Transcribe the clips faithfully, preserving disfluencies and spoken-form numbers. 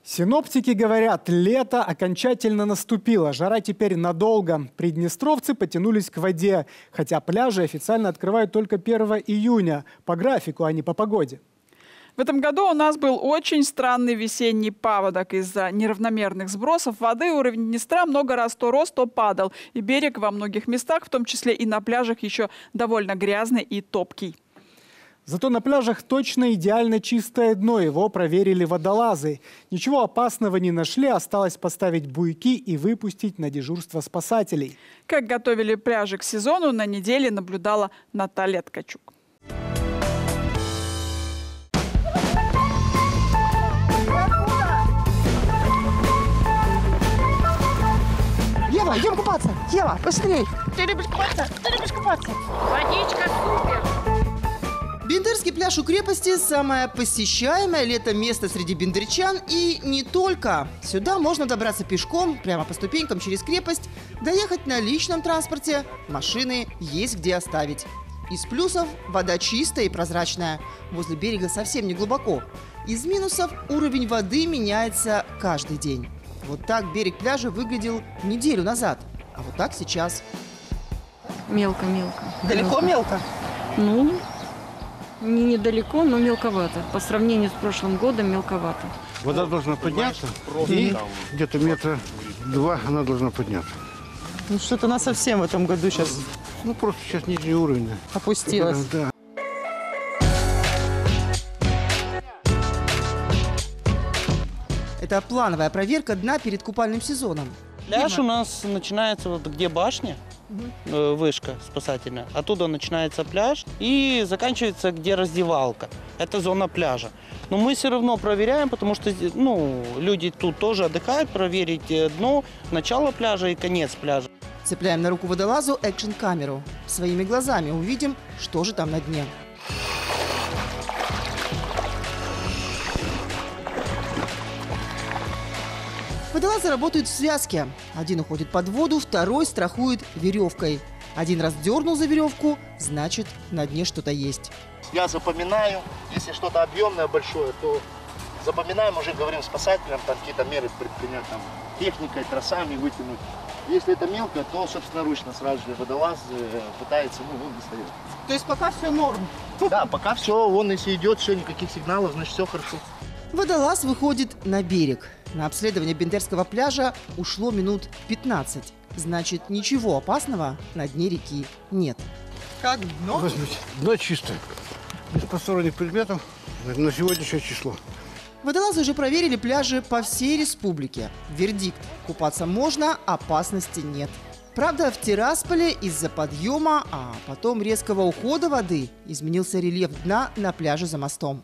Синоптики говорят, лето окончательно наступило. Жара теперь надолго. Приднестровцы потянулись к воде, хотя пляжи официально открывают только первого июня. По графику, а не по погоде. В этом году у нас был очень странный весенний паводок. Из-за неравномерных сбросов воды уровень Днестра много раз то рос, то падал. И берег во многих местах, в том числе и на пляжах, еще довольно грязный и топкий. Зато на пляжах точно идеально чистое дно. Его проверили водолазы. Ничего опасного не нашли. Осталось поставить буйки и выпустить на дежурство спасателей. Как готовили пляжи к сезону, на неделе наблюдала Наталья Ткачук. Ева, идем купаться! Ева, быстрей! Ты любишь купаться? Ты любишь купаться? Водичка супер! Бендерский пляж у крепости – самое посещаемое летом место среди бендерчан и не только. Сюда можно добраться пешком, прямо по ступенькам через крепость, доехать на личном транспорте, машины есть где оставить. Из плюсов – вода чистая и прозрачная, возле берега совсем не глубоко. Из минусов – уровень воды меняется каждый день. Вот так берег пляжа выглядел неделю назад, а вот так сейчас. Мелко-мелко. Далеко мелко? Ну, не недалеко, но мелковато. По сравнению с прошлым годом мелковато. Вода должна подняться, и где-то метра два она должна подняться. Ну что-то она совсем в этом году сейчас Ну просто сейчас нижний уровень. опустилась. Да. Это плановая проверка дна перед купальным сезоном. Пляж у нас начинается вот где башня, э, вышка спасательная. Оттуда начинается пляж и заканчивается где раздевалка. Это зона пляжа. Но мы все равно проверяем, потому что ну, люди тут тоже отдыхают, проверить дно, начало пляжа и конец пляжа. Цепляем на руку водолазу экшн-камеру. Своими глазами увидим, что же там на дне. Водолазы работают в связке. Один уходит под воду, второй страхует веревкой. Один раз дернул за веревку, значит, на дне что-то есть. Я запоминаю, если что-то объемное большое, то запоминаем, уже говорим спасателям, там какие-то меры предпринять, там, техникой, тросами вытянуть. Если это мелко, то собственноручно сразу же водолаз пытается, ну, он достает. То есть пока все норм? Да, пока все, он если идет, все, никаких сигналов, значит все хорошо. Водолаз выходит на берег. На обследование Бендерского пляжа ушло минут пятнадцать. Значит, ничего опасного на дне реки нет. Как дно? Возьмите. Дно чистое. Без посторонних предметов на сегодняшнее число. Водолазы уже проверили пляжи по всей республике. Вердикт: купаться можно, опасности нет. Правда, в Тирасполе из-за подъема, а потом резкого ухода воды изменился рельеф дна на пляже за мостом.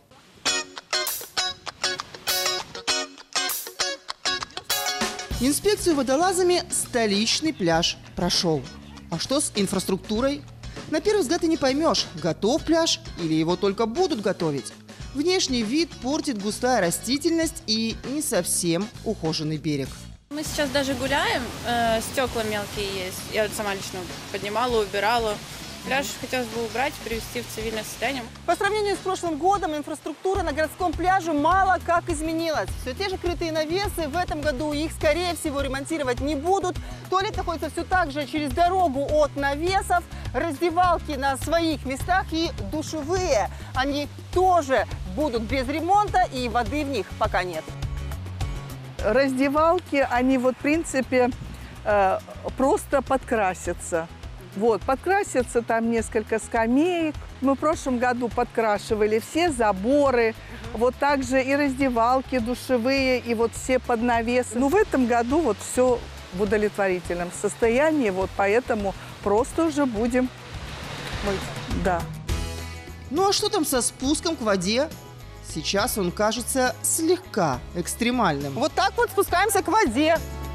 Инспекцию водолазами столичный пляж прошел. А что с инфраструктурой? На первый взгляд и не поймешь, готов пляж или его только будут готовить. Внешний вид портит густая растительность и не совсем ухоженный берег. Мы сейчас даже гуляем, э, стекла мелкие есть. Я вот сама лично поднимала, убирала. Пляж хотелось бы убрать, привести в цивильное состояние. По сравнению с прошлым годом инфраструктура на городском пляже мало как изменилась. Все те же крытые навесы, в этом году их, скорее всего, ремонтировать не будут. Туалет находится все так же через дорогу от навесов. Раздевалки на своих местах и душевые. Они тоже будут без ремонта, и воды в них пока нет. Раздевалки, они вот, в принципе, э, просто подкрасятся. Вот, подкрасятся там несколько скамеек. Мы в прошлом году подкрашивали все заборы, вот также и раздевалки душевые, и вот все поднавесы. Ну, в этом году вот все в удовлетворительном состоянии, вот поэтому просто уже будем мыть. Да. Ну а что там со спуском к воде? Сейчас он кажется слегка экстремальным. Вот так вот спускаемся к воде.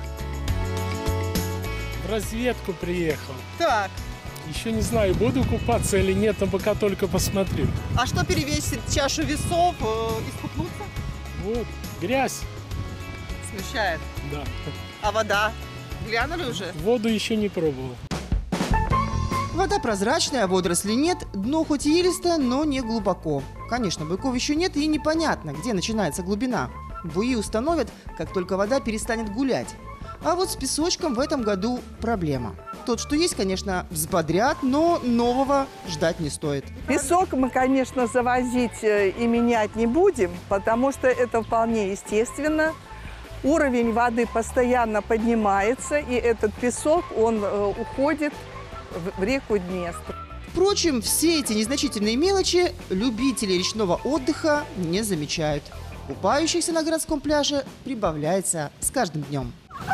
В разведку приехал. Так. Еще не знаю, буду купаться или нет, но пока только посмотрю. А что перевесит чашу весов? Э, искупнуться? Вот, грязь. Смущает. Да. А вода? Глянули уже? Воду еще не пробовал. Вода прозрачная, водорослей нет, дно хоть и илистое, но не глубоко. Конечно, быков еще нет и непонятно, где начинается глубина. Буи установят, как только вода перестанет гулять. А вот с песочком в этом году проблема. Тот, что есть, конечно, взбодрят, но нового ждать не стоит. Песок мы, конечно, завозить и менять не будем, потому что это вполне естественно. Уровень воды постоянно поднимается, и этот песок, он уходит в реку Днестр. Впрочем, все эти незначительные мелочи любители речного отдыха не замечают. Купающихся на городском пляже прибавляется с каждым днем.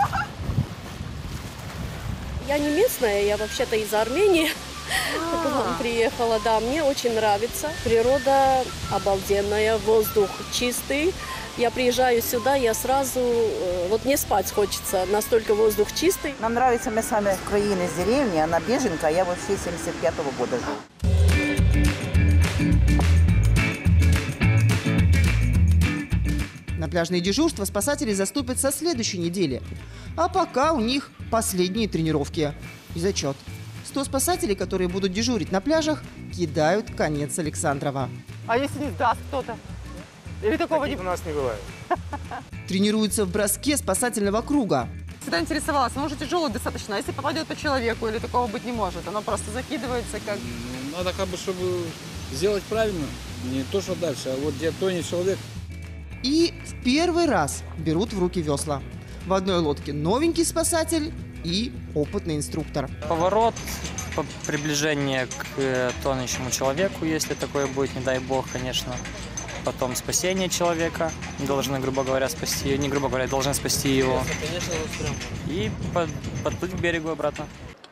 Я не местная, я вообще-то из Армении приехала. Да, мне очень нравится. Природа обалденная, воздух чистый. Я приезжаю сюда, я сразу, вот не спать хочется, настолько воздух чистый. Нам нравится, мы сами с Украины, с деревни, она беженка, я вообще семьдесят пятого года живу. На пляжные дежурства спасатели заступят со следующей недели. А пока у них последние тренировки и зачет. сто спасателей, которые будут дежурить на пляжах, кидают конец Александрова. А если не сдаст кто-то? Или такого не... у нас не бывает. Тренируются в броске спасательного круга. Всегда интересовалась, оно уже тяжелое достаточно. А если попадет по человеку, или такого быть не может? Оно просто закидывается как... Надо как бы, чтобы сделать правильно. Не то, что дальше, а вот где тонет человек. И в первый раз берут в руки весла. В одной лодке новенький спасатель и опытный инструктор. Поворот, приближение к тонущему человеку, если такое будет, не дай бог, конечно. Потом спасение человека. Должны, грубо говоря, спасти, не грубо говоря, должны спасти его. И под, подплыть к берегу обратно.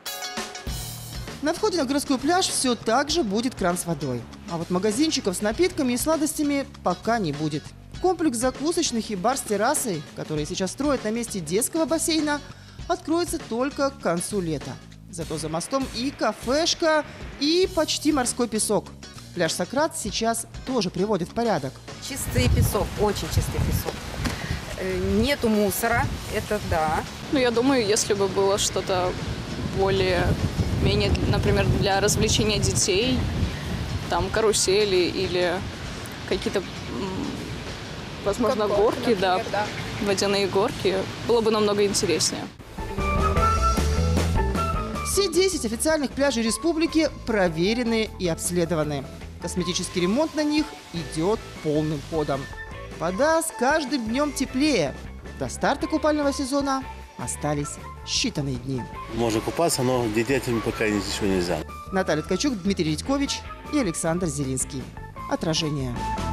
На входе на городской пляж все так же будет кран с водой. А вот магазинчиков с напитками и сладостями пока не будет. Комплекс закусочных и бар с террасой, которые сейчас строят на месте детского бассейна, откроется только к концу лета. Зато за мостом и кафешка, и почти морской песок. Пляж Сократ сейчас тоже приводит в порядок. Чистый песок, очень чистый песок. Нету мусора, это да. Ну, я думаю, если бы было что-то более-менее, например, для развлечения детей, там карусели или какие-то, возможно, Какой, горки, например, да, да, водяные горки, было бы намного интереснее. Все десять официальных пляжей республики проверены и обследованы. Косметический ремонт на них идет полным ходом. Вода с каждым днем теплее. До старта купального сезона остались считанные дни. Можно купаться, но детям пока ничего нельзя. Наталья Ткачук, Дмитрий Редькович и Александр Зелинский. Отражение.